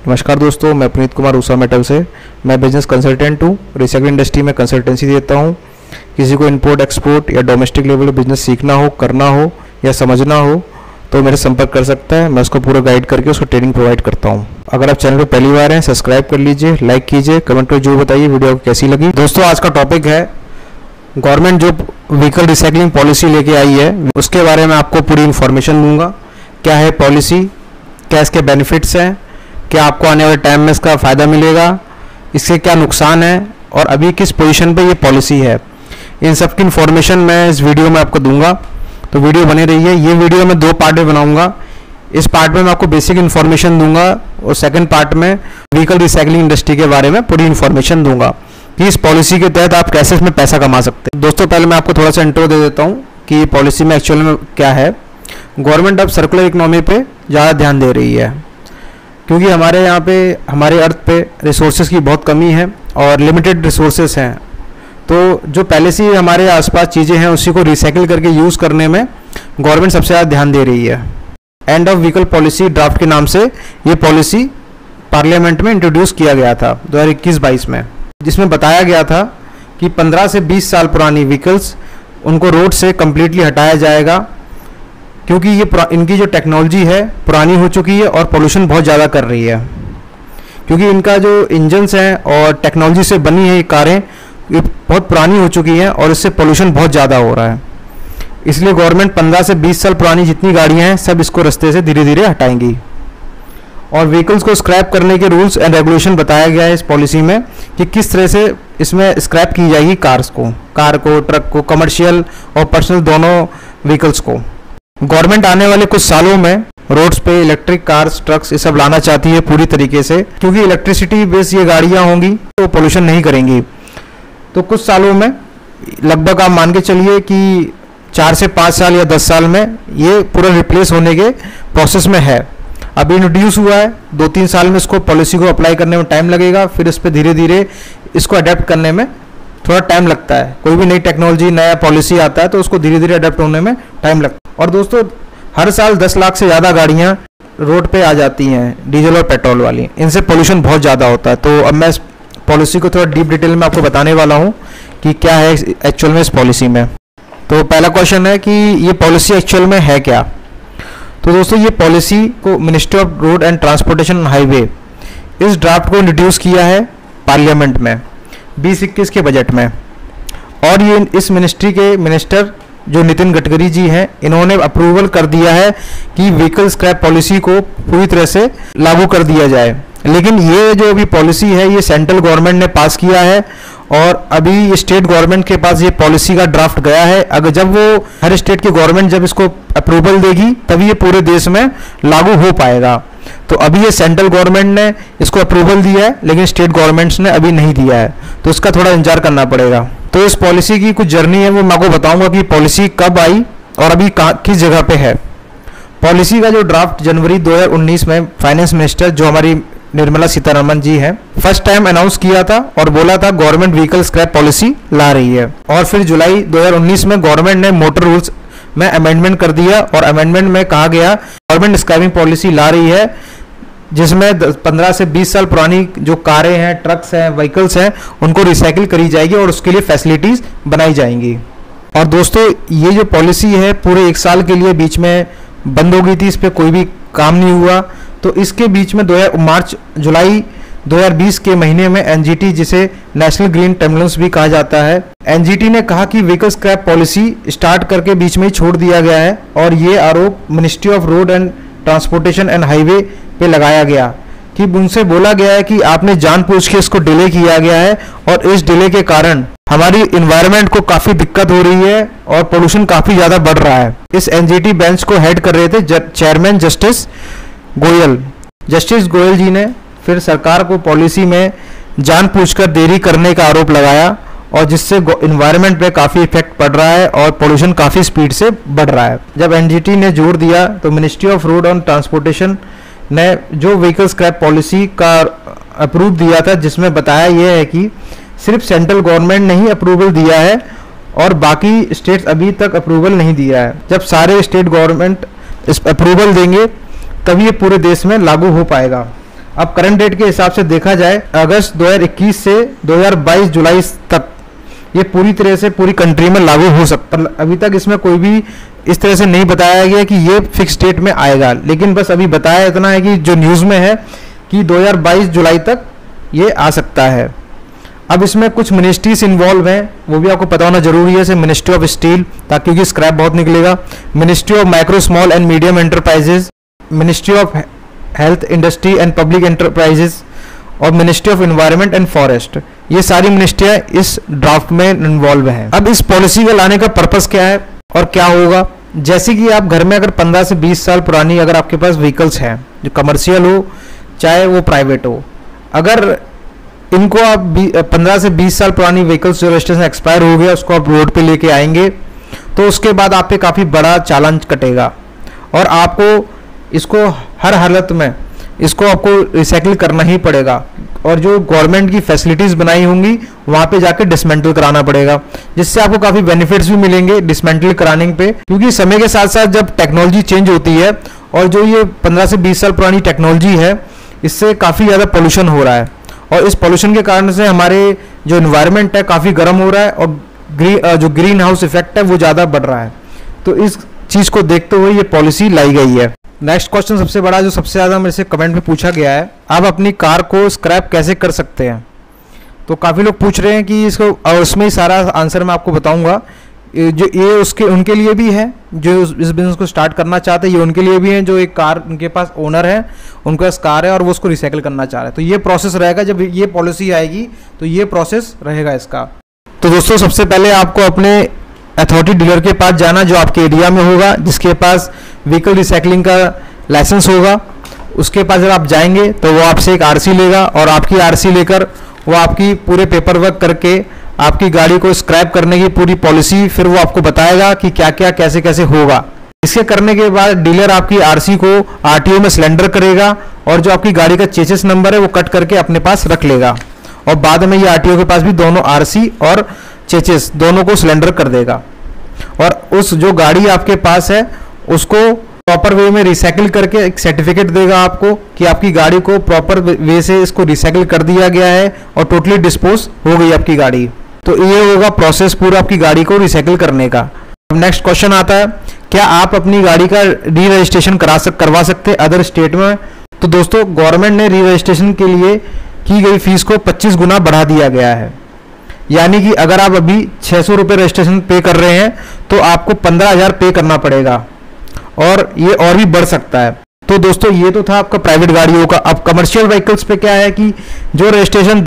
नमस्कार दोस्तों, मैं पुनीत कुमार ऊषा मेटल से। मैं बिजनेस कंसल्टेंट हूँ। रिसाइकलिंग इंडस्ट्री में कंसल्टेंसी देता हूँ। किसी को इंपोर्ट एक्सपोर्ट या डोमेस्टिक लेवल बिजनेस सीखना हो, करना हो या समझना हो तो मेरे संपर्क कर सकता है। मैं उसको पूरा गाइड करके उसको ट्रेनिंग प्रोवाइड करता हूँ। अगर आप चैनल पर पहली बार हैं, सब्सक्राइब कर लीजिए, लाइक कीजिए, कमेंट कर जरूर बताइए वीडियो को कैसी लगी। दोस्तों, आज का टॉपिक है गवर्नमेंट जो व्हीकल रिसाइकलिंग पॉलिसी लेके आई है उसके बारे में आपको पूरी इन्फॉर्मेशन दूंगा। क्या है पॉलिसी, क्या इसके बेनिफिट्स हैं, क्या आपको आने वाले टाइम में इसका फ़ायदा मिलेगा, इससे क्या नुकसान है और अभी किस पोजीशन पे ये पॉलिसी है, इन सब की इन्फॉर्मेशन मैं इस वीडियो में आपको दूंगा। तो वीडियो बने रहिए। ये वीडियो मैं 2 पार्ट में बनाऊंगा। इस पार्ट में मैं आपको बेसिक इन्फॉर्मेशन दूंगा और सेकंड पार्ट में व्हीकल रिसाइकलिंग इंडस्ट्री के बारे में पूरी इन्फॉर्मेशन दूंगा कि इस पॉलिसी के तहत आप कैसे इसमें पैसा कमा सकते हैं। दोस्तों, पहले मैं आपको थोड़ा सा इंट्रो दे देता हूँ कि पॉलिसी में एक्चुअल में क्या है। गवर्नमेंट अब सर्कुलर इकोनॉमी पे ज़्यादा ध्यान दे रही है क्योंकि हमारे यहाँ पे हमारे अर्थ पे रिसोर्सेज की बहुत कमी है और लिमिटेड रिसोर्सेज हैं। तो जो पहले से ही हमारे आसपास चीज़ें हैं उसी को रिसाइकिल करके यूज़ करने में गवर्नमेंट सबसे ज़्यादा ध्यान दे रही है। End of vehicle policy draft के नाम से ये पॉलिसी पार्लियामेंट में इंट्रोड्यूस किया गया था 2021-22 में, जिसमें बताया गया था कि 15 से 20 साल पुरानी व्हीकल्स उनको रोड से कम्प्लीटली हटाया जाएगा क्योंकि ये इनकी जो टेक्नोलॉजी है पुरानी हो चुकी है और पोल्यूशन बहुत ज़्यादा कर रही है। क्योंकि इनका जो इंजन्स हैं और टेक्नोलॉजी से बनी है ये कारें, ये बहुत पुरानी हो चुकी हैं और इससे पोल्यूशन बहुत ज़्यादा हो रहा है। इसलिए गवर्नमेंट 15 से 20 साल पुरानी जितनी गाड़ियाँ हैं सब इसको रास्ते से धीरे धीरे हटाएंगी। और व्हीकल्स को स्क्रैप करने के रूल्स एंड रेगुलेशन बताया गया है इस पॉलिसी में कि किस तरह से इसमें स्क्रैप की जाएगी कार को, ट्रक को, कमर्शियल और पर्सनल दोनों व्हीकल्स को। गवर्नमेंट आने वाले कुछ सालों में रोड्स पे इलेक्ट्रिक कार्स, ट्रक्स ये सब लाना चाहती है पूरी तरीके से, क्योंकि इलेक्ट्रिसिटी बेस ये गाड़ियाँ होंगी तो पोल्यूशन नहीं करेंगी। तो कुछ सालों में लगभग आप मान के चलिए कि 4 से 5 साल या 10 साल में ये पूरा रिप्लेस होने के प्रोसेस में है। अभी इंट्रोड्यूस हुआ है, 2-3 साल में इसको पॉलिसी को अप्लाई करने में टाइम लगेगा, फिर इस पर धीरे धीरे इसको अडेप्ट करने में थोड़ा टाइम लगता है। कोई भी नई टेक्नोलॉजी, नया पॉलिसी आता है तो उसको धीरे धीरे अडेप्ट होने में टाइम लगता है। और दोस्तों, हर साल 10 लाख से ज़्यादा गाड़ियाँ रोड पे आ जाती हैं, डीजल और पेट्रोल वाली। इनसे पोल्यूशन बहुत ज़्यादा होता है। तो अब मैं इस पॉलिसी को थोड़ा डीप डिटेल में आपको बताने वाला हूँ कि क्या है एक्चुअल में इस पॉलिसी में। तो पहला क्वेश्चन है कि ये पॉलिसी एक्चुअल में है क्या। तो दोस्तों, ये पॉलिसी को ministry of road and transportation highway इस ड्राफ्ट को इंट्रोड्यूस किया है पार्लियामेंट में 2021 के बजट में। और ये इस मिनिस्ट्री के मिनिस्टर जो नितिन गडकरी जी हैं, इन्होंने अप्रूवल कर दिया है कि व्हीकल स्क्रैप पॉलिसी को पूरी तरह से लागू कर दिया जाए। लेकिन ये जो अभी पॉलिसी है ये सेंट्रल गवर्नमेंट ने पास किया है और अभी स्टेट गवर्नमेंट के पास ये पॉलिसी का ड्राफ्ट गया है। अगर जब वो हर स्टेट की गवर्नमेंट जब इसको अप्रूवल देगी तभी ये पूरे देश में लागू हो पाएगा। तो अभी ये सेंट्रल गवर्नमेंट ने इसको अप्रूवल दिया है लेकिन स्टेट गवर्नमेंट्स ने अभी नहीं दिया है, तो इसका थोड़ा इंतजार करना पड़ेगा। तो इस पॉलिसी की कुछ जर्नी है वो मैं आपको बताऊंगा कि पॉलिसी कब आई और अभी किस जगह पे है। पॉलिसी का जो ड्राफ्ट जनवरी 2019 में फाइनेंस मिनिस्टर जो हमारी निर्मला सीतारमण जी हैं फर्स्ट टाइम अनाउंस किया था और बोला था गवर्नमेंट व्हीकल स्क्रैप पॉलिसी ला रही है। और फिर जुलाई 2019 में गवर्नमेंट ने मोटर रूल्स में अमेंडमेंट कर दिया और अमेंडमेंट में कहा गया गवर्नमेंट स्क्रैपिंग पॉलिसी ला रही है जिसमें 15 से 20 साल पुरानी जो कारें हैं, ट्रक्स हैं, व्हीकल्स हैं उनको रिसाइकिल करी जाएगी और उसके लिए फैसिलिटीज़ बनाई जाएंगी। और दोस्तों, ये जो पॉलिसी है पूरे 1 साल के लिए बीच में बंद हो गई थी, इस पर कोई भी काम नहीं हुआ। तो इसके बीच में जुलाई 2020 के महीने में एनजीटी, जिसे नेशनल ग्रीन ट्रिब्यूनल भी कहा जाता है, एनजीटी ने कहा कि व्हीकल स्क्रैप पॉलिसी स्टार्ट करके बीच में ही छोड़ दिया गया है। और ये आरोप ministry of road and transportation and highway पे लगाया गया कि उनसे बोला गया है कि आपने जानबूझ के इसको डिले किया गया है और इस डिले के कारण हमारी इन्वायरमेंट को काफ़ी दिक्कत हो रही है और पोल्यूशन काफ़ी ज़्यादा बढ़ रहा है। इस एनजीटी बेंच को हेड कर रहे थे चेयरमैन जस्टिस गोयल जी ने फिर सरकार को पॉलिसी में जानबूझकर देरी करने का आरोप लगाया और जिससे इन्वायरमेंट पे काफ़ी इफेक्ट पड़ रहा है और पोल्यूशन काफ़ी स्पीड से बढ़ रहा है। जब एनजीटी ने जोर दिया तो ministry of road and transportation ने जो व्हीकल स्क्रैप पॉलिसी का अप्रूव दिया था, जिसमें बताया यह है कि सिर्फ सेंट्रल गवर्नमेंट ने ही अप्रूवल दिया है और बाकी स्टेट्स अभी तक अप्रूवल नहीं दिया है। जब सारे स्टेट गवर्नमेंट इस अप्रूवल देंगे तभी ये पूरे देश में लागू हो पाएगा। अब करंट डेट के हिसाब से देखा जाए अगस्त 2021 से 2022 जुलाई तक ये पूरी तरह से पूरी कंट्री में लागू हो सकता है। अभी तक इसमें कोई भी इस तरह से नहीं बताया गया कि ये फिक्स डेट में आएगा, लेकिन बस अभी बताया इतना है कि जो न्यूज़ में है कि 2022 जुलाई तक ये आ सकता है। अब इसमें कुछ मिनिस्ट्रीज इन्वॉल्व हैं, वो भी आपको पता होना जरूरी है, जैसे मिनिस्ट्री ऑफ स्टील, ताकि क्योंकि स्क्रैप बहुत निकलेगा, ministry of micro small and medium enterprises, ministry of health industry and public enterprises और ministry of environment and forest. ये सारी मिनिस्ट्रियाँ इस ड्राफ्ट में इन्वॉल्व हैं। अब इस पॉलिसी का लाने का पर्पस क्या है और क्या होगा, जैसे कि आप घर में अगर 15 से 20 साल पुरानी अगर आपके पास व्हीकल्स हैं, जो कमर्शियल हो चाहे वो प्राइवेट हो, अगर इनको आप 15 से 20 साल पुरानी व्हीकल्स जो रजिस्ट्रेशन एक्सपायर हो गया उसको आप रोड पे लेके आएंगे तो उसके बाद आप पे काफ़ी बड़ा चालान कटेगा और आपको इसको हर हालत में इसको आपको रिसाइकिल करना ही पड़ेगा और जो गवर्नमेंट की फैसिलिटीज़ बनाई होंगी वहाँ पे जाके डिसमेंटल कराना पड़ेगा, जिससे आपको काफ़ी बेनिफिट्स भी मिलेंगे डिसमेंटल कराने पे, क्योंकि समय के साथ साथ जब टेक्नोलॉजी चेंज होती है और जो ये 15 से 20 साल पुरानी टेक्नोलॉजी है इससे काफ़ी ज़्यादा पोल्यूशन हो रहा है और इस पोल्यूशन के कारण से हमारे जो इन्वायरमेंट है काफ़ी गर्म हो रहा है और जो ग्रीन हाउस इफेक्ट है वो ज़्यादा बढ़ रहा है। तो इस चीज़ को देखते हुए ये पॉलिसी लाई गई है। नेक्स्ट क्वेश्चन सबसे बड़ा जो सबसे ज़्यादा मेरे से कमेंट में पूछा गया है, आप अपनी कार को स्क्रैप कैसे कर सकते हैं। तो काफ़ी लोग पूछ रहे हैं कि इसको, और उसमें ही सारा आंसर मैं आपको बताऊंगा। जो ये उसके उनके लिए भी है जो इस बिज़नेस को स्टार्ट करना चाहते हैं, ये उनके लिए भी हैं जो एक कार उनके पास ओनर है, उनके पास कार है और वो उसको रिसाइकिल करना चाह रहे हैं। तो ये प्रोसेस रहेगा, जब ये पॉलिसी आएगी तो ये प्रोसेस रहेगा इसका। तो दोस्तों सबसे पहले आपको अपने अथॉरिटी डीलर के पास जाना जो आपके एरिया में होगा, जिसके पास व्हीकल रिसाइकलिंग का लाइसेंस होगा। उसके पास जब आप जाएंगे तो वो आपसे एक आरसी लेगा और आपकी आरसी लेकर वो आपकी पूरे पेपर वर्क करके आपकी गाड़ी को स्क्रैप करने की पूरी पॉलिसी फिर वो आपको बताएगा कि क्या क्या कैसे कैसे होगा। इसके करने के बाद डीलर आपकी आरसी को आरटीओ में सिलेंडर करेगा और जो आपकी गाड़ी का चेसिस नंबर है वो कट करके अपने पास रख लेगा और बाद में ये आरटीओ के पास भी दोनों आरसी और चेचिस दोनों को सिलेंडर कर देगा और उस जो गाड़ी आपके पास है उसको प्रॉपर वे में रिसाइकिल करके एक सर्टिफिकेट देगा आपको कि आपकी गाड़ी को प्रॉपर वे से इसको रिसाइकिल कर दिया गया है और टोटली डिस्पोज हो गई आपकी गाड़ी। तो ये होगा प्रोसेस पूरा आपकी गाड़ी को रिसाइकिल करने का। अब नेक्स्ट क्वेश्चन आता है, क्या आप अपनी गाड़ी का री रजिस्ट्रेशन करवा सकते हैं अदर स्टेट में। तो दोस्तों गवर्नमेंट ने री रजिस्ट्रेशन के लिए की गई फीस को 25 गुना बढ़ा दिया गया है, यानी कि अगर आप अभी 600 रुपये रजिस्ट्रेशन पे कर रहे हैं तो आपको 15,000 पे करना पड़ेगा और ये और भी बढ़ सकता है। तो दोस्तों ये तो था आपका प्राइवेट गाड़ियों का। अब कमर्शियल व्हीकल्स पे क्या है कि जो रजिस्ट्रेशन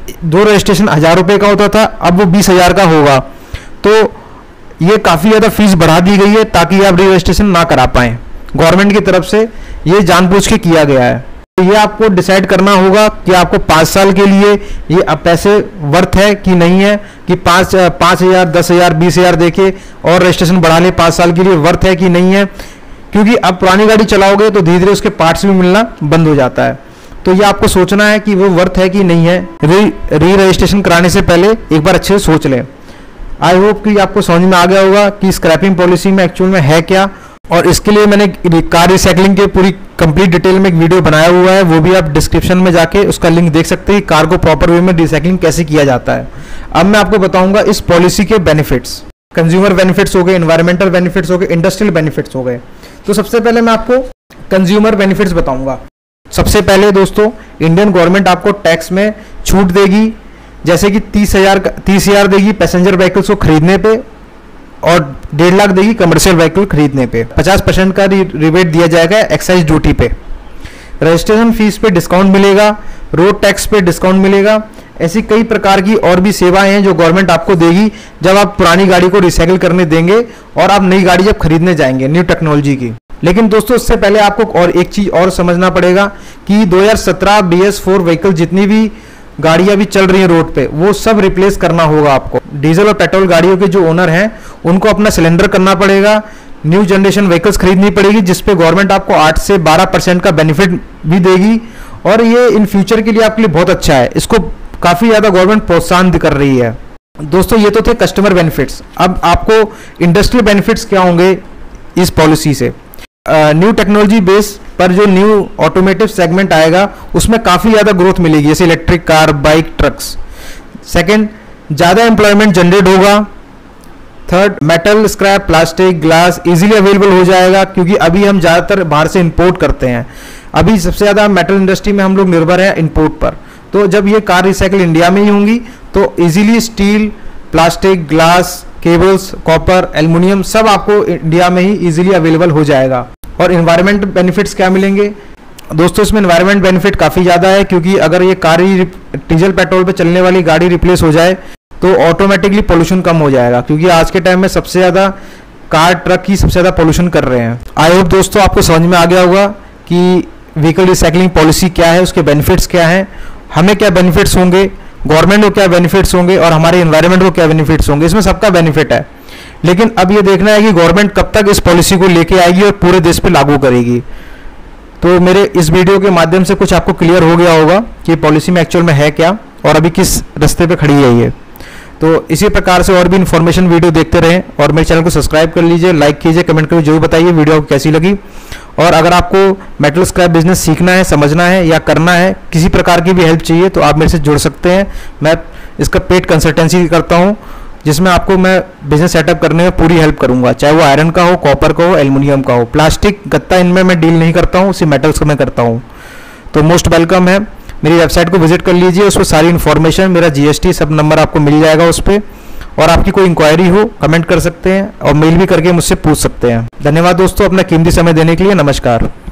1,000 रुपये का होता था अब वो 20,000 का होगा। तो ये काफ़ी ज़्यादा फीस बढ़ा दी गई है ताकि आप री रजिस्ट्रेशन ना करा पाएँ। गवर्नमेंट की तरफ से ये जानबूझ के किया गया है। तो ये आपको डिसाइड करना होगा कि आपको 5 साल के लिए ये अब पैसे वर्थ है कि नहीं है, कि 5,000 10,000 20,000 देके और रजिस्ट्रेशन बढ़ा ले 5 साल के लिए वर्थ है कि नहीं है, क्योंकि अब पुरानी गाड़ी चलाओगे तो धीरे धीरे उसके पार्ट्स भी मिलना बंद हो जाता है। तो ये आपको सोचना है कि वो वर्थ है कि नहीं है। री रजिस्ट्रेशन कराने से पहले एक बार अच्छे से सोच लें। आई होप कि आपको समझ में आ गया होगा कि स्क्रैपिंग पॉलिसी में एक्चुअल में है क्या, और इसके लिए मैंने कार रिसाइकलिंग की पूरी कंप्लीट डिटेल में एक वीडियो बनाया हुआ है, वो भी आप डिस्क्रिप्शन में जाके उसका लिंक देख सकते हैं। कार को प्रॉपर वे में रिसाइकलिंग कैसे किया जाता है। अब मैं आपको बताऊंगा इस पॉलिसी के बेनिफिट्स। कंज्यूमर बेनिफिट्स हो गए, एनवायरमेंटल बेनिफिट्स हो गए, इंडस्ट्रियल बेनिफिट्स हो गए। तो सबसे पहले मैं आपको कंज्यूमर बेनिफिट्स बताऊंगा। सबसे पहले दोस्तों इंडियन गवर्नमेंट आपको टैक्स में छूट देगी, जैसे कि 30,000 देगी पैसेंजर व्हीकल्स को खरीदने पे और 1.5 लाख देगी कमर्शियल व्हीकल खरीदने पे। 50% का रिबेट दिया जाएगा एक्साइज ड्यूटी पे। रजिस्ट्रेशन फीस पे डिस्काउंट मिलेगा, रोड टैक्स पे डिस्काउंट मिलेगा। ऐसी कई प्रकार की और भी सेवाएं हैं जो गवर्नमेंट आपको देगी जब आप पुरानी गाड़ी को रिसाइकिल करने देंगे और आप नई गाड़ी जब खरीदने जाएंगे न्यू टेक्नोलॉजी की। लेकिन दोस्तों इससे पहले आपको और एक चीज और समझना पड़ेगा कि 2017 BS4 व्हीकल जितनी भी गाड़ियां अभी चल रही हैं रोड पे वो सब रिप्लेस करना होगा आपको। डीजल और पेट्रोल गाड़ियों के जो ओनर हैं उनको अपना सिलेंडर करना पड़ेगा, न्यू जनरेशन व्हीकल्स खरीदनी पड़ेगी, जिसपे गवर्नमेंट आपको 8 से 12% का बेनिफिट भी देगी और ये इन फ्यूचर के लिए आपके लिए बहुत अच्छा है। इसको काफ़ी ज़्यादा गवर्नमेंट प्रोत्साहन कर रही है। दोस्तों ये तो थे कस्टमर बेनिफिट्स। अब आपको इंडस्ट्रियल बेनिफिट्स क्या होंगे इस पॉलिसी से। न्यू टेक्नोलॉजी बेस पर जो न्यू ऑटोमेटिव सेगमेंट आएगा उसमें काफ़ी ज़्यादा ग्रोथ मिलेगी, जैसे electric car, bike, trucks. Second, ज़्यादा एम्प्लॉयमेंट जनरेट होगा। Third, metal, scrap, plastic, glass easily available हो जाएगा, क्योंकि अभी हम ज़्यादातर बाहर से इंपोर्ट करते हैं। अभी सबसे ज़्यादा मेटल इंडस्ट्री में हम लोग निर्भर हैं इंपोर्ट पर। तो जब ये कार रिसाइकिल इंडिया में ही होंगी तो easily steel, plastic, glass, cables, copper, aluminium सब आपको इंडिया में ही इजीली अवेलेबल हो जाएगा। और इन्वायरमेंट बेनिफिट्स क्या मिलेंगे दोस्तों? इसमें इन्वायरमेंट बेनिफिट काफ़ी ज़्यादा है, क्योंकि अगर ये कार ही डीजल पेट्रोल पे चलने वाली गाड़ी रिप्लेस हो जाए तो ऑटोमेटिकली पोल्यूशन कम हो जाएगा, क्योंकि आज के टाइम में सबसे ज़्यादा कार, ट्रक ही सबसे ज़्यादा पोल्यूशन कर रहे हैं। आई होप दोस्तों आपको समझ में आ गया होगा कि व्हीकल रिसाइकलिंग पॉलिसी क्या है, उसके बेनिफिट्स क्या हैं, हमें क्या बेनिफिट्स होंगे, गवर्नमेंट को क्या बेनिफिट्स होंगे और हमारे एनवायरनमेंट को क्या बेनिफिट्स होंगे। इसमें सबका बेनिफिट है, लेकिन अब ये देखना है कि गवर्नमेंट कब तक इस पॉलिसी को लेके आएगी और पूरे देश पे लागू करेगी। तो मेरे इस वीडियो के माध्यम से कुछ आपको क्लियर हो गया होगा कि पॉलिसी में एक्चुअल में है क्या और अभी किस रास्ते पे खड़ी है ये। तो इसी प्रकार से और भी इन्फॉर्मेशन वीडियो देखते रहें और मेरे चैनल को सब्सक्राइब कर लीजिए, लाइक कीजिए, कमेंट करके जरूर बताइए वीडियो आपको कैसी लगी। और अगर आपको मेटल स्क्रैप बिजनेस सीखना है, समझना है या करना है, किसी प्रकार की भी हेल्प चाहिए तो आप मेरे से जुड़ सकते हैं। मैं इसका पेड कंसल्टेंसी करता हूँ, जिसमें आपको मैं बिजनेस सेटअप करने में पूरी हेल्प करूंगा, चाहे वो आयरन का हो, कॉपर का हो, एल्युमिनियम का हो। प्लास्टिक, गत्ता इनमें मैं डील नहीं करता हूँ, सिर्फ मेटल्स का मैं करता हूँ। तो मोस्ट वेलकम है, मेरी वेबसाइट को विजिट कर लीजिए, उस पर सारी इन्फॉर्मेशन, मेरा GST सब नंबर आपको मिल जाएगा उस पर। और आपकी कोई इंक्वायरी हो कमेंट कर सकते हैं और मेल भी करके मुझसे पूछ सकते हैं। धन्यवाद दोस्तों अपना कीमती समय देने के लिए। नमस्कार।